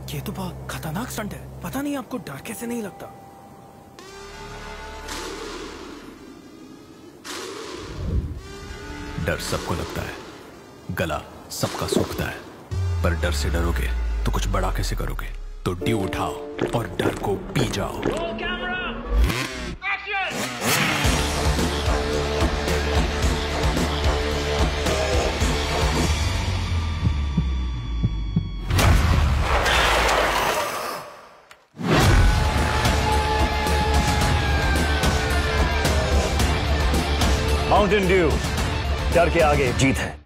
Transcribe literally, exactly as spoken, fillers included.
ये तो बहुत खतरनाक स्टंट है। पता नहीं आपको डर कैसे नहीं लगता। डर सबको लगता है, गला सबका सूखता है, पर डर से डरोगे तो कुछ बड़ा कैसे करोगे? तो ड्यू उठाओ और डर को पी जाओ। माउंटेन ड्यू, डर के आगे जीत है।